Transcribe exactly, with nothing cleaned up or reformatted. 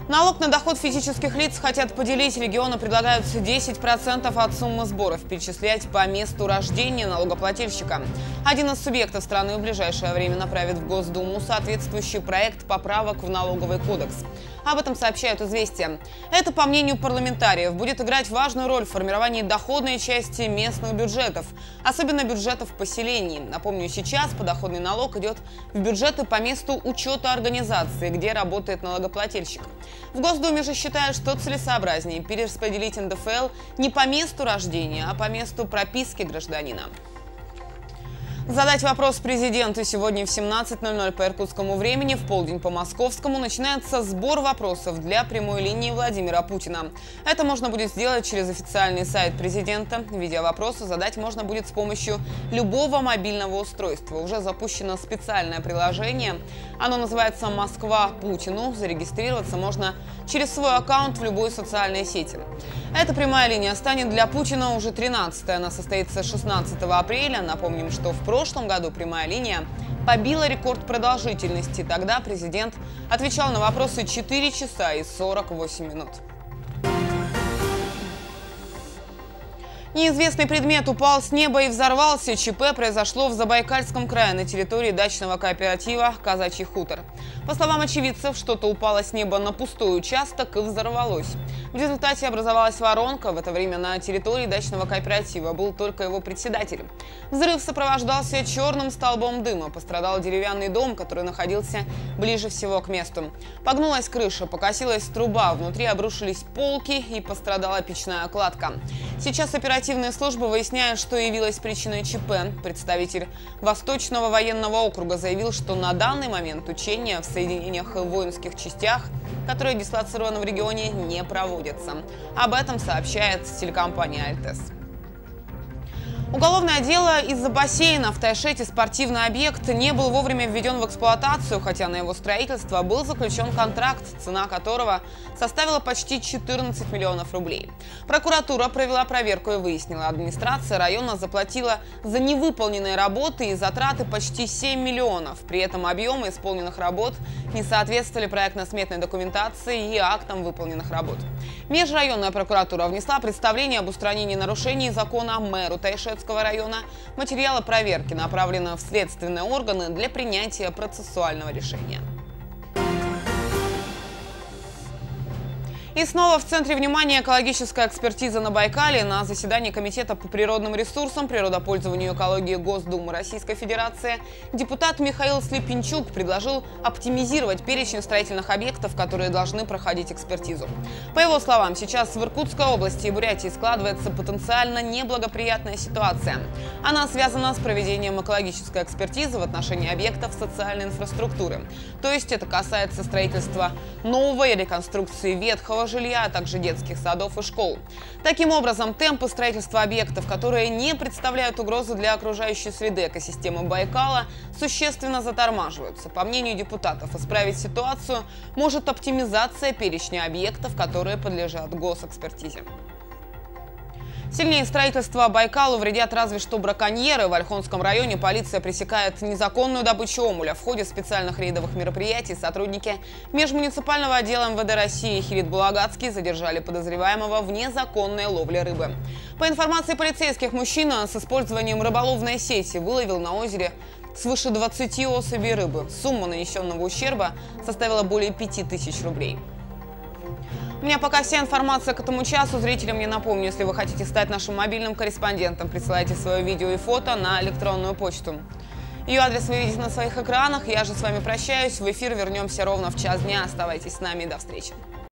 Налог на доход физических лиц хотят поделить. Регионы предлагают десять процентов от суммы сборов перечислять по месту рождения налогоплательщика. Один из субъектов страны в ближайшее время направит в Госдуму соответствующий проект поправок в налоговый кодекс. Об этом сообщают «Известия». Это, по мнению парламентариев, будет играть важную роль в формировании доходной части местных бюджетов, особенно бюджетов поселений. Напомню, сейчас подоходный налог идет в бюджеты по месту учета организации, где работает налогоплательщик. В Госдуме же считают, что целесообразнее перераспределить эн дэ эф эл не по месту рождения, а по месту прописки гражданина. Задать вопрос президенту сегодня в семнадцать ноль ноль по иркутскому времени, в полдень по московскому, начинается сбор вопросов для прямой линии Владимира Путина. Это можно будет сделать через официальный сайт президента. Видеовопросы задать можно будет с помощью любого мобильного устройства. Уже запущено специальное приложение. Оно называется «Москва Путину». Зарегистрироваться можно через свой аккаунт в любой социальной сети. Эта прямая линия станет для Путина уже тринадцатой. Она состоится шестнадцатого апреля. Напомним, что в В прошлом году прямая линия побила рекорд продолжительности. Тогда президент отвечал на вопросы четыре часа и сорок восемь минут. Неизвестный предмет упал с неба и взорвался. ЧП произошло в Забайкальском крае на территории дачного кооператива «Казачий хутор». По словам очевидцев, что-то упало с неба на пустой участок и взорвалось. В результате образовалась воронка. В это время на территории дачного кооператива был только его председатель. Взрыв сопровождался черным столбом дыма. Пострадал деревянный дом, который находился ближе всего к месту. Погнулась крыша, покосилась труба, внутри обрушились полки и пострадала печная кладка. Сейчас оперативные службы выясняют, что явилось причиной ЧП. Представитель Восточного военного округа заявил, что на данный момент учения в соединениях и воинских частях, которые дислоцированы в регионе, не проводятся. Об этом сообщает телекомпания «Альтес». Уголовное дело из-за бассейна в Тайшете. Спортивный объект не был вовремя введен в эксплуатацию, хотя на его строительство был заключен контракт, цена которого составила почти четырнадцать миллионов рублей. Прокуратура провела проверку и выяснила, администрация района заплатила за невыполненные работы и затраты почти семь миллионов. При этом объемы исполненных работ не соответствовали проектно-сметной документации и актам выполненных работ. Межрайонная прокуратура внесла представление об устранении нарушений закона мэру Тайшетского района. Материалы проверки направлены в следственные органы для принятия процессуального решения. И снова в центре внимания экологическая экспертиза на Байкале. На заседании Комитета по природным ресурсам, природопользованию и экологии Госдумы Российской Федерации депутат Михаил Слепинчук предложил оптимизировать перечень строительных объектов, которые должны проходить экспертизу. По его словам, сейчас в Иркутской области и Бурятии складывается потенциально неблагоприятная ситуация. Она связана с проведением экологической экспертизы в отношении объектов социальной инфраструктуры. То есть это касается строительства нового и реконструкции ветхого жилья, а также детских садов и школ. Таким образом, темпы строительства объектов, которые не представляют угрозы для окружающей среды экосистемы Байкала, существенно затормаживаются. По мнению депутатов, исправить ситуацию может оптимизация перечня объектов, которые подлежат госэкспертизе. Сильнее строительства Байкалу вредят разве что браконьеры. В Ольхонском районе полиция пресекает незаконную добычу омуля. В ходе специальных рейдовых мероприятий сотрудники межмуниципального отдела эм вэ дэ России Хирит Булагацкий задержали подозреваемого в незаконной ловле рыбы. По информации полицейских, мужчина с использованием рыболовной сети выловил на озере свыше двадцати особей рыбы. Сумма нанесенного ущерба составила более пяти тысяч рублей. У меня пока вся информация к этому часу. Зрителям я напомню, если вы хотите стать нашим мобильным корреспондентом, присылайте свое видео и фото на электронную почту. Ее адрес вы видите на своих экранах. Я же с вами прощаюсь. В эфир вернемся ровно в час дня. Оставайтесь с нами и до встречи.